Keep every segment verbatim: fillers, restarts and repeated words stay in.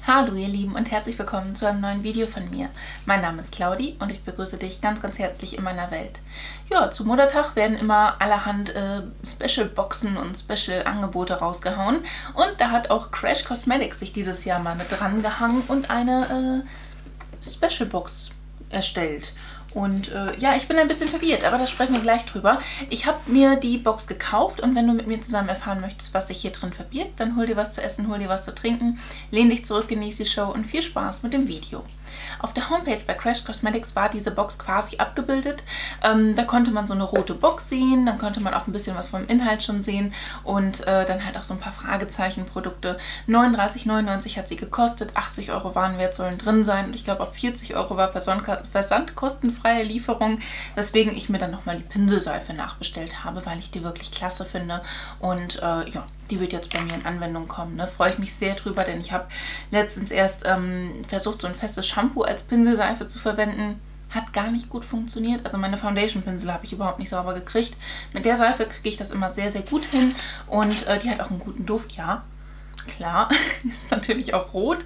Hallo ihr Lieben und herzlich willkommen zu einem neuen Video von mir. Mein Name ist Claudi und ich begrüße dich ganz ganz herzlich in meiner Welt. Ja, zu Muttertag werden immer allerhand äh, Special-Boxen und Special-Angebote rausgehauen und da hat auch Crash Cosmetics sich dieses Jahr mal mit dran gehangen und eine äh, Special-Box erstellt. Und äh, ja, ich bin ein bisschen verwirrt, aber da sprechen wir gleich drüber. Ich habe mir die Box gekauft und wenn du mit mir zusammen erfahren möchtest, was sich hier drin verbirgt, dann hol dir was zu essen, hol dir was zu trinken, lehn dich zurück, genieß die Show und viel Spaß mit dem Video. Auf der Homepage bei Crash Cosmetics war diese Box quasi abgebildet. Ähm, da konnte man so eine rote Box sehen, dann konnte man auch ein bisschen was vom Inhalt schon sehen und äh, dann halt auch so ein paar Fragezeichenprodukte. neununddreißig neunundneunzig hat sie gekostet, achtzig Euro Warenwert sollen drin sein und ich glaube ab vierzig Euro war versandkostenfreie Lieferung, weswegen ich mir dann nochmal die Pinselseife nachbestellt habe, weil ich die wirklich klasse finde und äh, ja, die wird jetzt bei mir in Anwendung kommen. Ne? Freue ich mich sehr drüber, denn ich habe letztens erst ähm, versucht, so ein festes Shampoo als Pinselseife zu verwenden. Hat gar nicht gut funktioniert. Also meine Foundation-Pinsel habe ich überhaupt nicht sauber gekriegt. Mit der Seife kriege ich das immer sehr, sehr gut hin. Und äh, die hat auch einen guten Duft, ja. Klar, ist natürlich auch rot.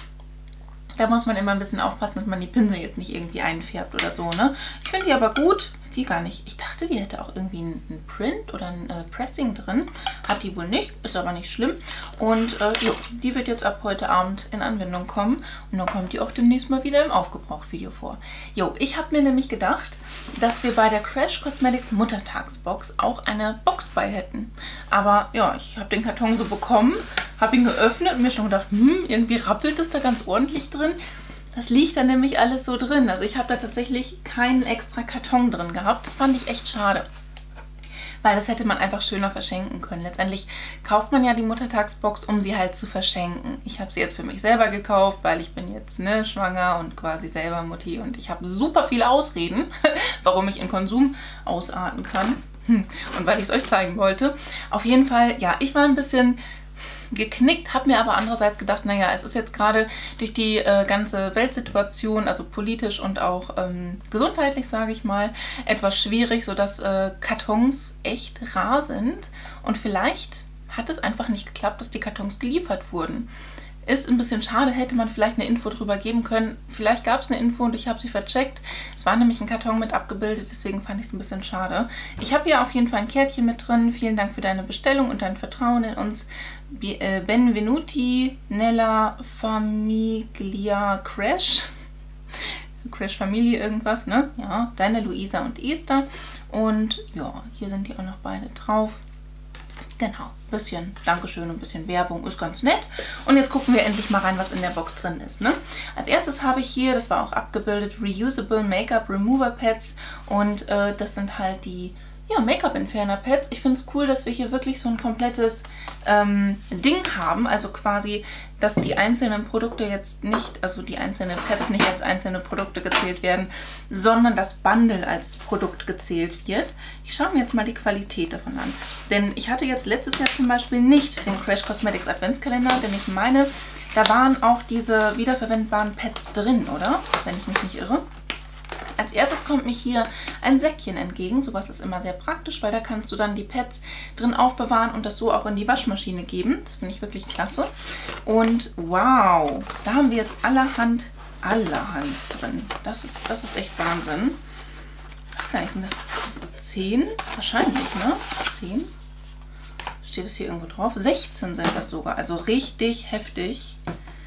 Da muss man immer ein bisschen aufpassen, dass man die Pinsel jetzt nicht irgendwie einfärbt oder so, ne? Ich finde die aber gut. Ist die gar nicht. Ich dachte, die hätte auch irgendwie einen Print oder ein äh, Pressing drin. Hat die wohl nicht. Ist aber nicht schlimm. Und äh, jo, die wird jetzt ab heute Abend in Anwendung kommen. Und dann kommt die auch demnächst mal wieder im Aufgebraucht-Video vor. Jo, ich habe mir nämlich gedacht, dass wir bei der Crash Cosmetics Muttertagsbox auch eine Box bei hätten. Aber ja, ich habe den Karton so bekommen, habe ihn geöffnet und mir schon gedacht, hm, irgendwie rappelt es da ganz ordentlich drin. Das liegt da nämlich alles so drin. Also ich habe da tatsächlich keinen extra Karton drin gehabt. Das fand ich echt schade. Weil das hätte man einfach schöner verschenken können. Letztendlich kauft man ja die Muttertagsbox, um sie halt zu verschenken. Ich habe sie jetzt für mich selber gekauft, weil ich bin jetzt ne, schwanger und quasi selber Mutti. Und ich habe super viele Ausreden, warum ich in Konsum ausarten kann. Und weil ich es euch zeigen wollte. Auf jeden Fall, ja, ich war ein bisschen geknickt, habe mir aber andererseits gedacht, naja, es ist jetzt gerade durch die äh, ganze Weltsituation, also politisch und auch ähm, gesundheitlich, sage ich mal, etwas schwierig, sodass äh, Kartons echt rar sind und vielleicht hat es einfach nicht geklappt, dass die Kartons geliefert wurden. Ist ein bisschen schade, hätte man vielleicht eine Info drüber geben können. Vielleicht gab es eine Info und ich habe sie vercheckt. Es war nämlich ein Karton mit abgebildet, deswegen fand ich es ein bisschen schade. Ich habe hier auf jeden Fall ein Kärtchen mit drin. Vielen Dank für deine Bestellung und dein Vertrauen in uns. Benvenuti nella Famiglia Crash. Crash Familie irgendwas, ne? Ja, deine Luisa und Esther. Und ja, hier sind die auch noch beide drauf. Genau, ein bisschen Dankeschön und ein bisschen Werbung, ist ganz nett. Und jetzt gucken wir endlich mal rein, was in der Box drin ist. Ne? Als erstes habe ich hier, das war auch abgebildet, Reusable Make-up Remover Pads. Und äh, das sind halt die ja, Make-up-Entferner-Pads. Ich finde es cool, dass wir hier wirklich so ein komplettes ähm, Ding haben. Also quasi, dass die einzelnen Produkte jetzt nicht, also die einzelnen Pads nicht als einzelne Produkte gezählt werden, sondern das Bundle als Produkt gezählt wird. Ich schaue mir jetzt mal die Qualität davon an. Denn ich hatte jetzt letztes Jahr zum Beispiel nicht den Crash Cosmetics Adventskalender, denn ich meine, da waren auch diese wiederverwendbaren Pads drin, oder? Wenn ich mich nicht irre. Als erstes kommt mir hier ein Säckchen entgegen. Sowas ist immer sehr praktisch, weil da kannst du dann die Pads drin aufbewahren und das so auch in die Waschmaschine geben. Das finde ich wirklich klasse. Und wow, da haben wir jetzt allerhand, allerhand drin. Das ist, das ist echt Wahnsinn. Ich weiß gar nicht, sind das zehn? Wahrscheinlich, ne? zehn? Steht es hier irgendwo drauf? sechzehn sind das sogar. Also richtig heftig.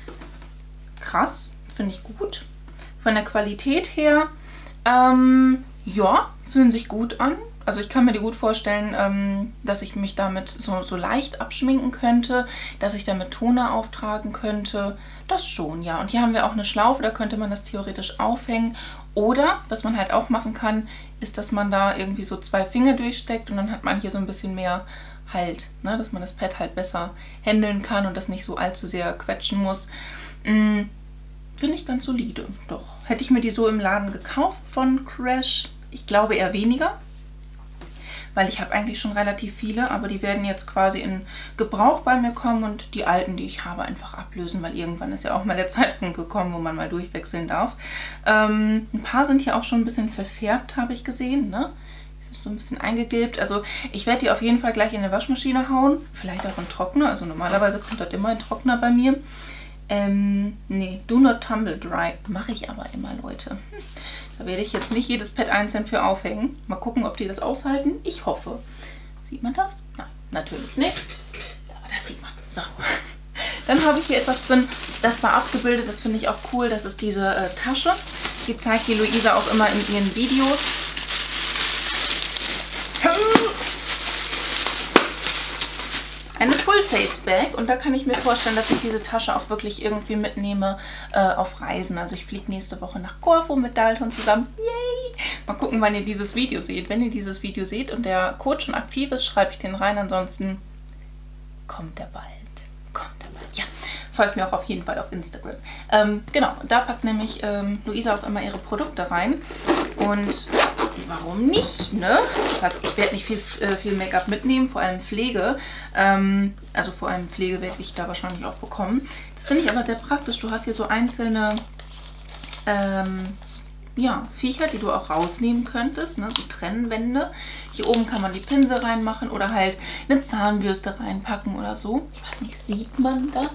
Krass, finde ich gut. Von der Qualität her, ähm, ja, fühlen sich gut an. Also ich kann mir die gut vorstellen, ähm, dass ich mich damit so, so leicht abschminken könnte, dass ich damit Toner auftragen könnte. Das schon, ja. Und hier haben wir auch eine Schlaufe, da könnte man das theoretisch aufhängen. Oder, was man halt auch machen kann, ist, dass man da irgendwie so zwei Finger durchsteckt und dann hat man hier so ein bisschen mehr Halt, ne? Dass man das Pad halt besser handeln kann und das nicht so allzu sehr quetschen muss. Mm. Finde ich ganz solide, doch. Hätte ich mir die so im Laden gekauft von Crash? Ich glaube eher weniger, weil ich habe eigentlich schon relativ viele, aber die werden jetzt quasi in Gebrauch bei mir kommen und die alten, die ich habe, einfach ablösen, weil irgendwann ist ja auch mal der Zeitpunkt gekommen, wo man mal durchwechseln darf. Ähm, ein paar sind hier auch schon ein bisschen verfärbt, habe ich gesehen, ne? Die sind so ein bisschen eingegilbt. Also ich werde die auf jeden Fall gleich in eine Waschmaschine hauen, vielleicht auch in Trockner, also normalerweise kommt dort immer ein Trockner bei mir. Ähm, nee, Do Not Tumble Dry. Mache ich aber immer, Leute. Da werde ich jetzt nicht jedes Pad einzeln für aufhängen. Mal gucken, ob die das aushalten. Ich hoffe. Sieht man das? Nein, natürlich nicht. Aber das sieht man. So. Dann habe ich hier etwas drin, das war abgebildet, das finde ich auch cool. Das ist diese äh, Tasche. Die zeigt die Luisa auch immer in ihren Videos. Eine Full-Face-Bag und da kann ich mir vorstellen, dass ich diese Tasche auch wirklich irgendwie mitnehme äh, auf Reisen. Also ich fliege nächste Woche nach Korfu mit Dalton zusammen. Yay! Mal gucken, wann ihr dieses Video seht. Wenn ihr dieses Video seht und der Code schon aktiv ist, schreibe ich den rein. Ansonsten kommt er bald. Kommt er bald. Ja, folgt mir auch auf jeden Fall auf Instagram. Ähm, genau, da packt nämlich ähm, Luisa auch immer ihre Produkte rein. Und warum nicht, ne? Also ich werde nicht viel, äh, viel Make-up mitnehmen, vor allem Pflege. Ähm, also vor allem Pflege werde ich da wahrscheinlich auch bekommen. Das finde ich aber sehr praktisch. Du hast hier so einzelne ähm, ja, Viecher, die du auch rausnehmen könntest, ne? So Trennwände. Hier oben kann man die Pinsel reinmachen oder halt eine Zahnbürste reinpacken oder so. Ich weiß nicht, sieht man das?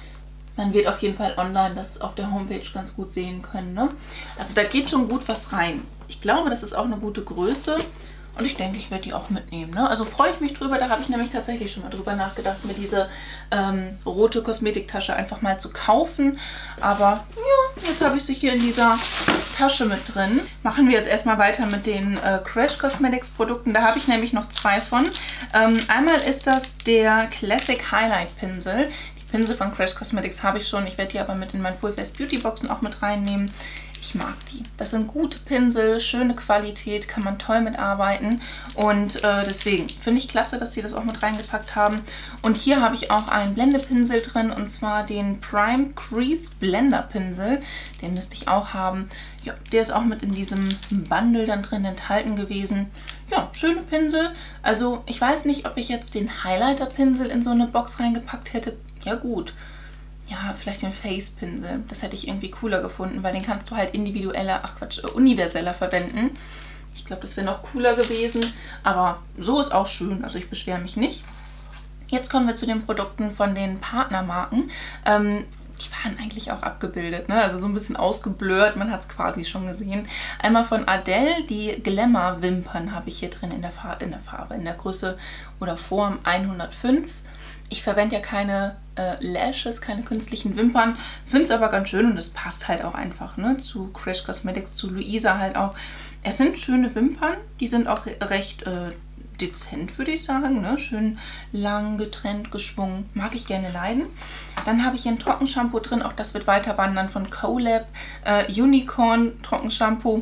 Man wird auf jeden Fall online das auf der Homepage ganz gut sehen können, ne? Also da geht schon gut was rein. Ich glaube, das ist auch eine gute Größe und ich denke, ich werde die auch mitnehmen, ne? Also freue ich mich drüber, da habe ich nämlich tatsächlich schon mal drüber nachgedacht, mir diese ähm, rote Kosmetiktasche einfach mal zu kaufen. Aber ja, jetzt habe ich sie hier in dieser Tasche mit drin. Machen wir jetzt erstmal weiter mit den äh, Crash Cosmetics Produkten. Da habe ich nämlich noch zwei von. Ähm, einmal ist das der Classic Highlight Pinsel. Pinsel von Crash Cosmetics habe ich schon. Ich werde die aber mit in meinen Full Face Beauty Boxen auch mit reinnehmen. Ich mag die. Das sind gute Pinsel, schöne Qualität, kann man toll mitarbeiten. Und äh, deswegen finde ich klasse, dass sie das auch mit reingepackt haben. Und hier habe ich auch einen Blendepinsel drin, und zwar den Prime Crease Blender Pinsel. Den müsste ich auch haben. Ja, der ist auch mit in diesem Bundle dann drin enthalten gewesen. Ja, schöne Pinsel. Also ich weiß nicht, ob ich jetzt den Highlighter Pinsel in so eine Box reingepackt hätte. Ja gut, ja, vielleicht den Face-Pinsel. Das hätte ich irgendwie cooler gefunden, weil den kannst du halt individueller, ach Quatsch, universeller verwenden. Ich glaube, das wäre noch cooler gewesen, aber so ist auch schön, also ich beschwere mich nicht. Jetzt kommen wir zu den Produkten von den Partnermarken. Ähm, die waren eigentlich auch abgebildet, ne? Also so ein bisschen ausgeblurrt, man hat es quasi schon gesehen. Einmal von Adele, die Glamour-Wimpern habe ich hier drin in der, Farbe, in der Farbe, in der Größe oder Form hundertfünf. Ich verwende ja keine äh, Lashes, keine künstlichen Wimpern, finde es aber ganz schön und es passt halt auch einfach, ne, zu Crash Cosmetics, zu Luisa halt auch. Es sind schöne Wimpern, die sind auch recht äh, dezent, würde ich sagen, ne? Schön lang, getrennt, geschwungen, mag ich gerne leiden. Dann habe ich hier ein Trockenshampoo drin, auch das wird weiter wandern von Colab, äh, Unicorn Trockenshampoo.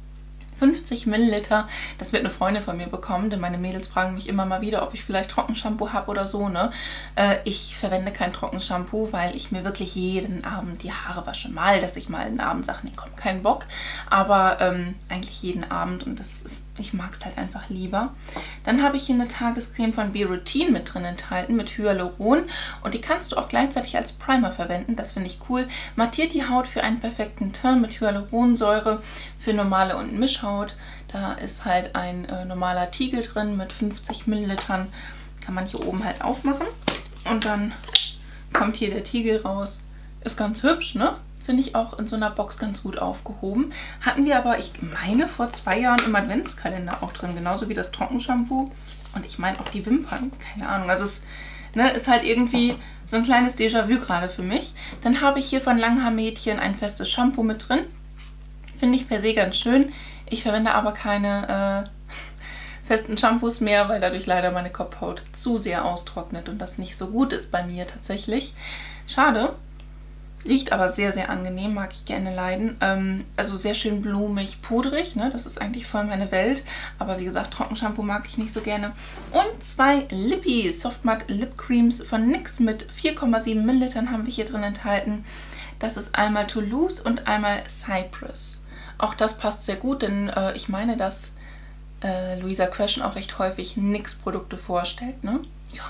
fünfzig Milliliter. Das wird eine Freundin von mir bekommen, denn meine Mädels fragen mich immer mal wieder, ob ich vielleicht Trockenshampoo habe oder so, ne? Äh, ich verwende kein Trockenshampoo, weil ich mir wirklich jeden Abend die Haare wasche. Mal, dass ich mal einen Abend sage, nee, komm, kein Bock. Aber ähm, eigentlich jeden Abend und das ist, ich mag es halt einfach lieber. Dann habe ich hier eine Tagescreme von Be-Routine mit drin enthalten, mit Hyaluron. Und die kannst du auch gleichzeitig als Primer verwenden. Das finde ich cool. Mattiert die Haut für einen perfekten Turn mit Hyaluronsäure für normale und Mischhaut. Da ist halt ein äh, normaler Tiegel drin mit fünfzig Millilitern. Kann man hier oben halt aufmachen. Und dann kommt hier der Tiegel raus. Ist ganz hübsch, ne? Finde ich auch in so einer Box ganz gut aufgehoben. Hatten wir aber, ich meine, vor zwei Jahren im Adventskalender auch drin. Genauso wie das Trockenshampoo. Und ich meine auch die Wimpern. Keine Ahnung. Also es ne, ist halt irgendwie so ein kleines Déjà-vu gerade für mich. Dann habe ich hier von Langhaar-Mädchen ein festes Shampoo mit drin. Finde ich per se ganz schön. Ich verwende aber keine äh, festen Shampoos mehr, weil dadurch leider meine Kopfhaut zu sehr austrocknet und das nicht so gut ist bei mir tatsächlich. Schade. Riecht aber sehr, sehr angenehm, mag ich gerne leiden. Ähm, also sehr schön blumig, pudrig, ne? Das ist eigentlich voll meine Welt. Aber wie gesagt, Trockenshampoo mag ich nicht so gerne. Und zwei Lippy Soft Matte Lip Creams von N Y X mit vier Komma sieben Millilitern haben wir hier drin enthalten. Das ist einmal Toulouse und einmal Cypress. Auch das passt sehr gut, denn äh, ich meine, dass äh, Luisa Crescent auch recht häufig N Y X-Produkte vorstellt, ne? Ja.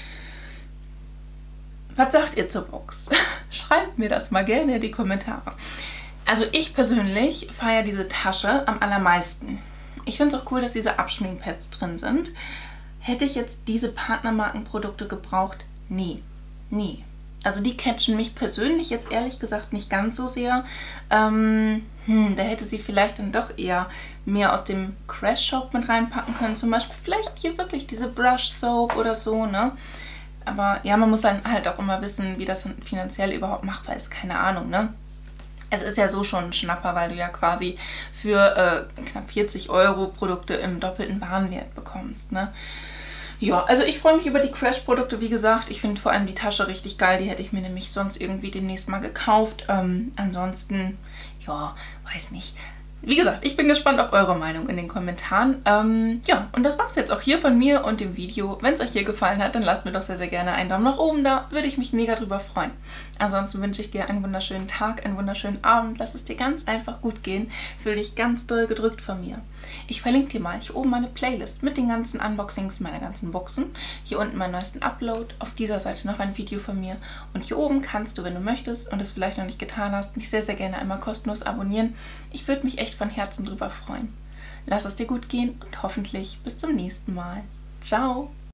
Was sagt ihr zur Box? Schreibt mir das mal gerne in die Kommentare. Also ich persönlich feiere diese Tasche am allermeisten. Ich finde es auch cool, dass diese Abschminkpads drin sind. Hätte ich jetzt diese Partnermarkenprodukte gebraucht? Nee. Nee. Also die catchen mich persönlich jetzt ehrlich gesagt nicht ganz so sehr. Ähm, hm, da hätte sie vielleicht dann doch eher mehr aus dem Crash Shop mit reinpacken können. Zum Beispiel vielleicht hier wirklich diese Brush Soap oder so, ne? Aber ja, man muss dann halt auch immer wissen, wie das finanziell überhaupt machbar ist. Keine Ahnung, ne? Es ist ja so schon ein Schnapper, weil du ja quasi für äh, knapp vierzig Euro Produkte im doppelten Warenwert bekommst, ne? Ja, also ich freue mich über die Crash-Produkte, wie gesagt. Ich finde vor allem die Tasche richtig geil. Die hätte ich mir nämlich sonst irgendwie demnächst mal gekauft. Ähm, ansonsten, ja, weiß nicht. Wie gesagt, ich bin gespannt auf eure Meinung in den Kommentaren. Ähm, ja, und das war's jetzt auch hier von mir und dem Video. Wenn es euch hier gefallen hat, dann lasst mir doch sehr, sehr gerne einen Daumen nach oben da. Würde ich mich mega drüber freuen. Ansonsten wünsche ich dir einen wunderschönen Tag, einen wunderschönen Abend. Lass es dir ganz einfach gut gehen. Fühl dich ganz doll gedrückt von mir. Ich verlinke dir mal hier oben meine Playlist mit den ganzen Unboxings meiner ganzen Boxen. Hier unten meinen neuesten Upload. Auf dieser Seite noch ein Video von mir. Und hier oben kannst du, wenn du möchtest und es vielleicht noch nicht getan hast, mich sehr, sehr gerne einmal kostenlos abonnieren. Ich würde mich echt von Herzen drüber freuen. Lass es dir gut gehen und hoffentlich bis zum nächsten Mal. Ciao!